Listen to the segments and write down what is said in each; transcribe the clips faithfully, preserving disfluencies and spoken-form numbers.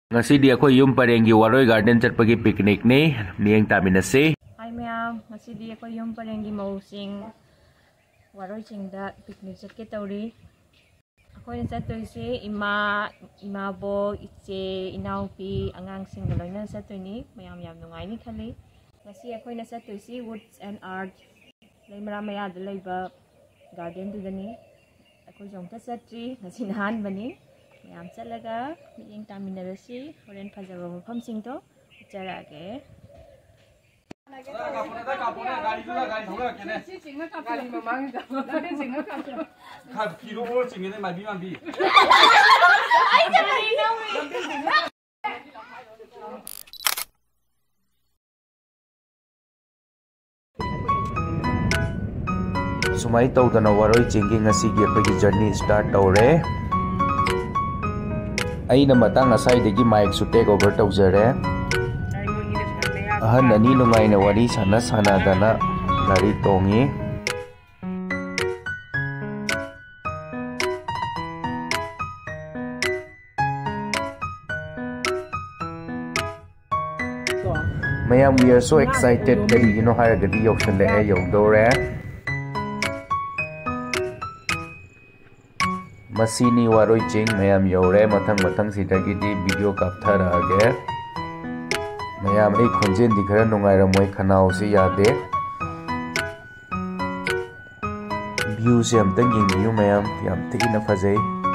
ngasi di Eikhoi yum parengi waroi garden chatpagi picnic ni miyeng taminase. Hi mayam, ngasi di Eikhoi yum parengi mausing Waroiching da picnic chatke tauri. Eikhoi chattoise ima imabo iche inaupi angangsing loina chattoini mayam yam nungai ni khali. Ngasi Eikhoi na chattoise woods and art Leimaram maya da leiba garden du dani. Eikhoi jongta chatri ngasi nahan bani. mayam chalaga miyeng taminarasi horen phajaba mafam singto charage. Sumai tawdana Waroiching ngasigi akhoi journey start tawre. Aina matang asaidagi mic su take over tawjare. Ahan ani nungaina wari sana sanadana gari tongi. Mayam, we are so excited that you know how to get the option there yogdore. Masini Waroiching mayam yore matang matang sidagi di video capture age. Mayam ei khonjen di khara nungai ramoi khanau se yade. View se amtang yengbiu mayam yam thikina phajai.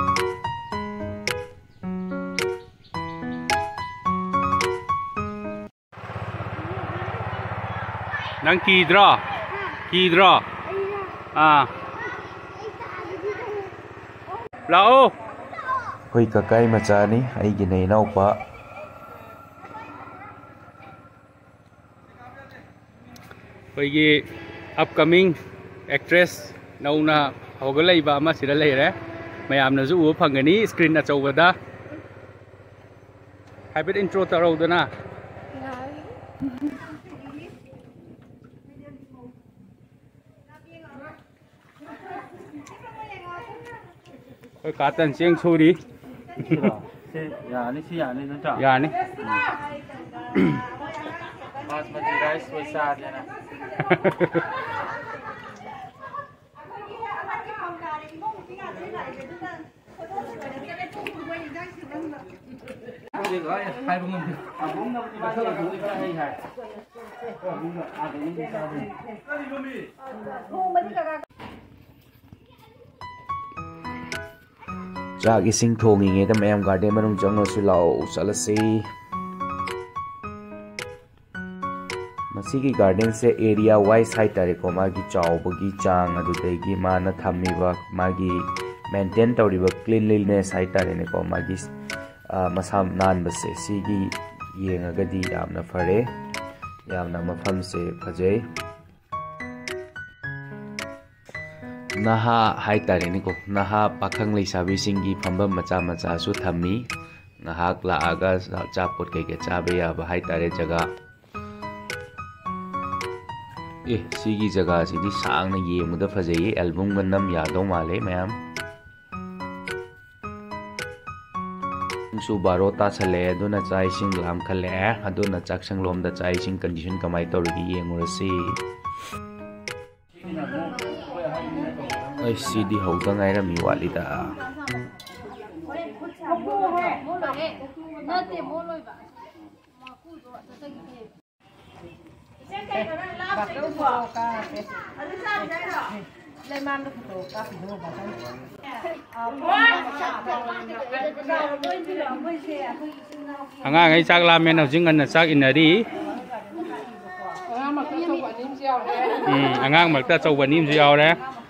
Nang kidra kidra ah lao Hoi kakai machani aigi nei naupa. hoigi upcoming actress nauna hogalai ba ma sira leire mayam na zu u phangani screen achawada habit intro tarawdana oi katan cheng churi yani si yani na ta yani basmati rice with sad yana hai bông ngâm bông ngâm thì sao là cũng hay hay Chak ising thongi nge ta mayam garden manung jangno su lau salasi. Masigi garden se area wise hai tare ko magi chawbagi chang adudagi mana thammiba magi maintain tawriba cleanliness hai tare ne ko magi masam nan base sigi yengagadi yamna fare yamna mafam se phajai. Naha hai tare ni ko naha pakhang leisabi singi phamba macha macha su thammi ngahak la aga chapot ke ke chabe ya ba hai tare jaga. Eh sigi jaga sidi sang na yemuda phajai album ga nam yadau male mayam. Su baro ta chale aduna chai sing lam khale aduna chaksang lom da chai sing condition kamai tawri yengurasi. Ai sidi hauda ngaira mi walida. angang ai chak la men hojing an chak inari angang makta chawbanim ji yaw re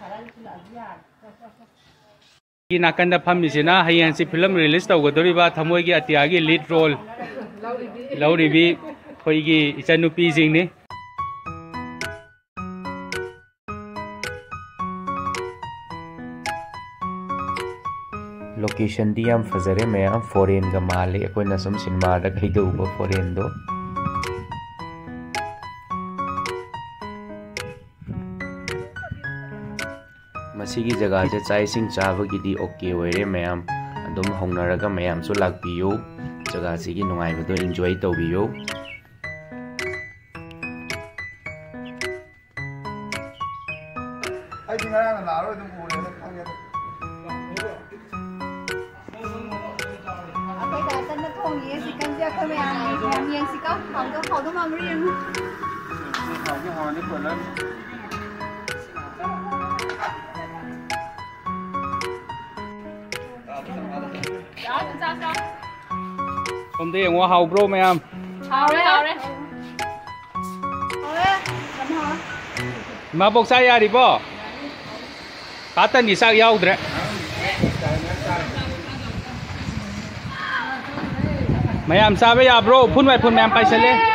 ki nakanda phami sina hayan si film release tawgadori ba thamoi gi atiagi lead role lauri bi khoi gi ichanupi jing ni Location di yam fazare mayam foreign ga male ekoi na sum cinema da kai do ba foreign do. Masigi jaga je chai sing chawa gi di okay oire mayam adum hongnaraga mayam su lakpiyu jaga sigi nungai bado enjoy tawbiyo. Ai di ngarang la ro dum ko le khang ya. Akwai da tan na thong ye si kan ja ko me ai yang yang si ka hau do hau do ma ri yang. Hau cái hò ni ko lên. Hôm nay ngõ hàu bro mày em. Hào đấy, hào đấy. Hau le, làm hau. Mà bốc sai ra đi bo. Cá tân đi sang yêu đấy. Mày em sao bây giờ bro? Phun mày phun mày em bay xe lên.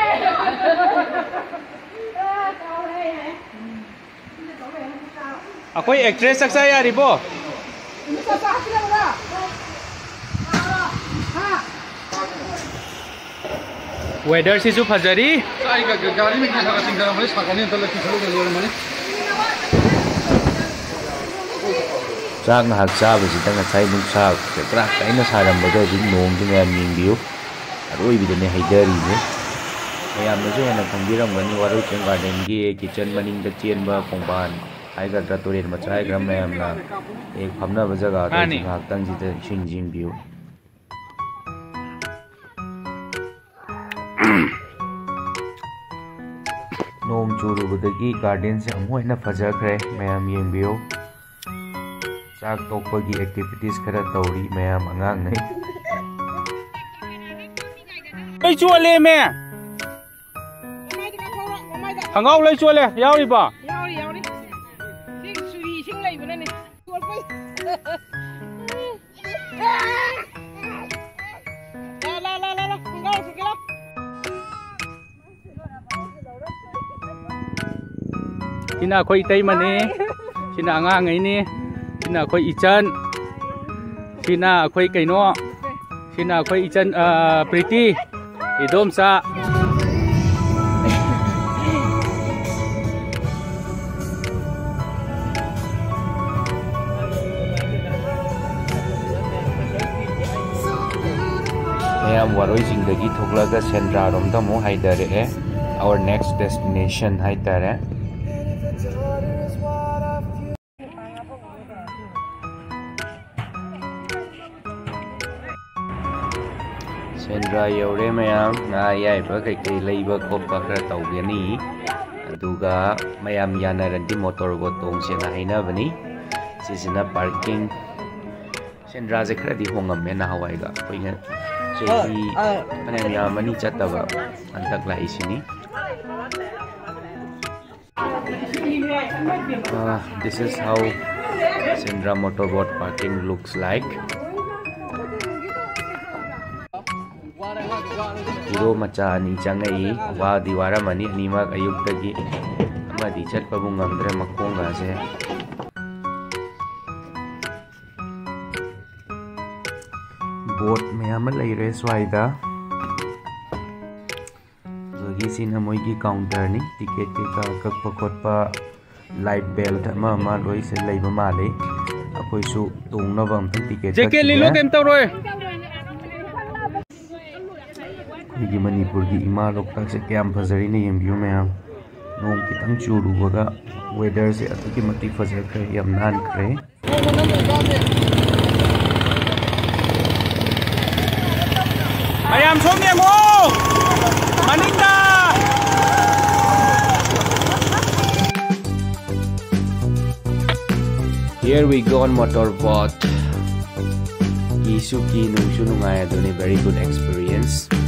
À quay actress sắc sai ra đi bo. Weather sih super jadi. Ai ga gari me ki thaga singha mane sakani tala ki thalo ga lor mane. Chak na hak cha basi tanga chai nung sa ke pra kai na saram bado jing nong jing ya ming biu. Aroi bi ne haidari ne. Mayam na jo na khangbiram gani Waroiching garden gi kitchen maning da chen ba kongban. Ai ga restaurant ma chai gram mayam na ek phamna ba jaga da hak tang ji da shin jing biu. Nom churubadagi garden se amuh na fajakhre mayam yengbiyo. Chak tokpagi activities khara tawri mayam angang nei. Lấy chua lên mẹ. Thằng Âu lấy chua lên, yao đi bà. Yao đi, yao đi. Xin suy xin lấy bên này. Chua quay. La la la la la, thằng Âu thằng Âu. Sina khoi tay mà nè, sina ngang ấy nè, sina khoi ichan, sina khoi cái nó, sina khoi ichan pretty, idom sa. Mayam Waroiching dagi thoklaga Sendra rom da mo haidare e. Our next destination haidare. Sendra yaure mayam na yai ba kai kai leiba khoppa khara tawgani aduga mayam yanarandi motor boat tong se na haina bani sisina parking Sendra je khara di hongam me na hawai ga koinga chehi panam ya mani chataba antak lai sini. Uh, this is how Sendra motorboat parking looks like. Hero macha ani changai wa diwara mani anima ayuk tagi amadi chatpa bu ngamdre makonga se. Boat mayam leire swaida. Jogi sina moi ki counter ni ticket ke ka kakpa khotpa light belt ma ma loi se leiba male akoi su tungna bam ticket. Jacket le lo kem taw roi. Di Manipur ki ima loktak se kyam fazari ne yembiu mayam nong kitang churu baga weather se atuki mati fajar kre yam nan kre. Mayam som ye mo. Maninda. Here we go on motorboat. Kisuki nung sunungay adone very good experience.